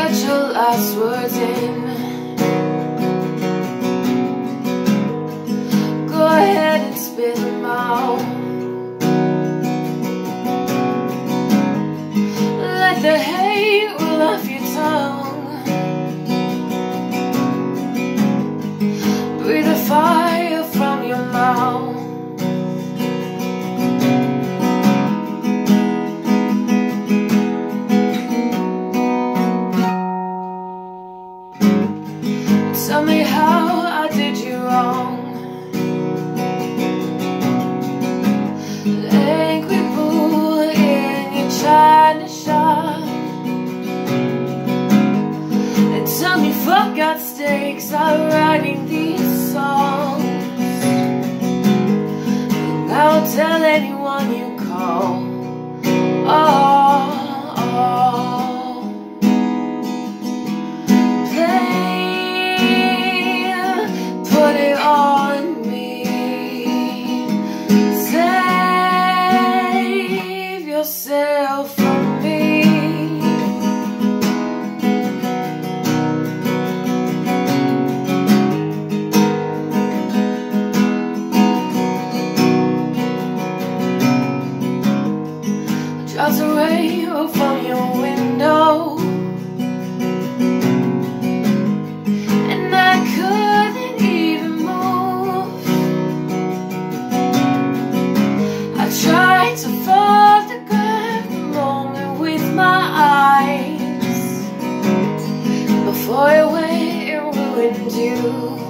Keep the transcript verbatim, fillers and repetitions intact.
get your last words in. Go ahead and spit them out. Let the hate roll off your tongue. Breathe the fire from your mouth. Tell me how I did you wrong. Angry bull in your china shop. And tell me for God's sakes I'm writing these songs. And I'll tell anyone you call. Oh, oh. Play, put it on me. Save yourself from me. Drops a rainbow from your window, and I couldn't even move. I tried to photograph the moment with my eyes before it went and ruined you.